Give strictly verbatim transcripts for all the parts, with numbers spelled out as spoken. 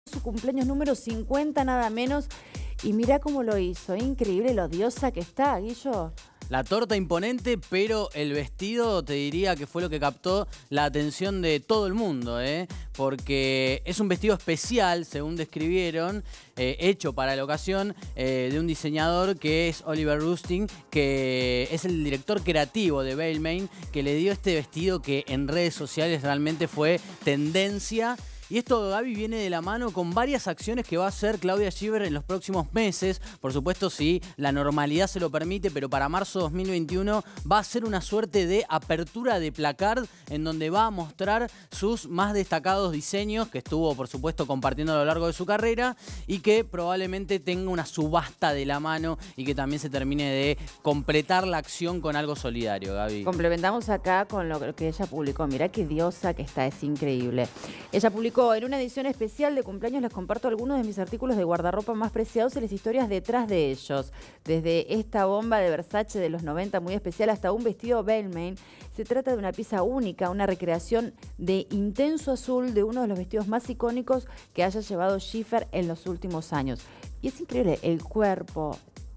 Su cumpleaños número cincuenta nada menos. Y mira cómo lo hizo. Increíble lo diosa que está, Guillo. La torta imponente, pero el vestido te diría que fue lo que captó la atención de todo el mundo, ¿eh? Porque es un vestido especial, según describieron, eh, hecho para la ocasión eh, de un diseñador que es Oliver Rustin, que es el director creativo de Balmain, que le dio este vestido que en redes sociales realmente fue tendencia. Y esto, Gaby, viene de la mano con varias acciones que va a hacer Claudia Schiffer en los próximos meses. Por supuesto, si la normalidad se lo permite, pero para marzo dos mil veintiuno va a ser una suerte de apertura de placard en donde va a mostrar sus más destacados diseños que estuvo, por supuesto, compartiendo a lo largo de su carrera y que probablemente tenga una subasta de la mano y que también se termine de completar la acción con algo solidario, Gaby. Complementamos acá con lo que ella publicó. Mirá qué diosa que está, es increíble. Ella publicó: en una edición especial de cumpleaños les comparto algunos de mis artículos de guardarropa más preciados y las historias detrás de ellos. Desde esta bomba de Versace de los noventa muy especial hasta un vestido Balmain. Se trata de una pieza única, una recreación de intenso azul de uno de los vestidos más icónicos que haya llevado Schiffer en los últimos años. Y es increíble, el cuerpo,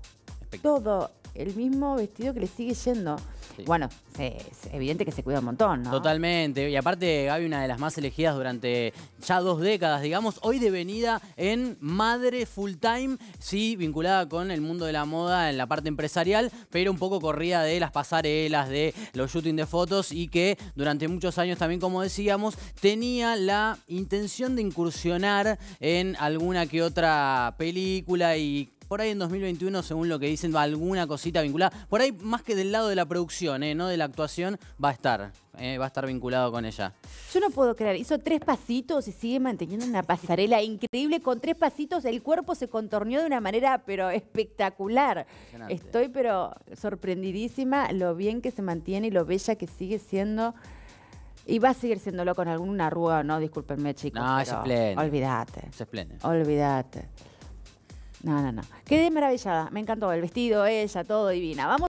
todo, el mismo vestido que le sigue yendo. Sí. Bueno, es evidente que se cuida un montón, ¿no? Totalmente. Y aparte, Gaby, una de las más elegidas durante ya dos décadas, digamos, hoy devenida en madre full time, sí, vinculada con el mundo de la moda en la parte empresarial, pero un poco corrida de las pasarelas, de los shootings de fotos y que durante muchos años también, como decíamos, tenía la intención de incursionar en alguna que otra película y por ahí en dos mil veintiuno, según lo que dicen, va alguna cosita vinculada. Por ahí, más que del lado de la producción, eh, no de la actuación, va a estar. Eh, va a estar vinculado con ella. Yo no puedo creer. Hizo tres pasitos y sigue manteniendo una pasarela increíble. Con tres pasitos el cuerpo se contorneó de una manera, pero espectacular. Estoy, pero sorprendidísima lo bien que se mantiene y lo bella que sigue siendo. Y va a seguir siéndolo con alguna arruga, no, discúlpenme, chicos. No, es espléndido. Olvídate. Es espléndido. Olvídate. No, no, no. Quedé maravillada. Me encantó el vestido, ella, todo divina. Vamos.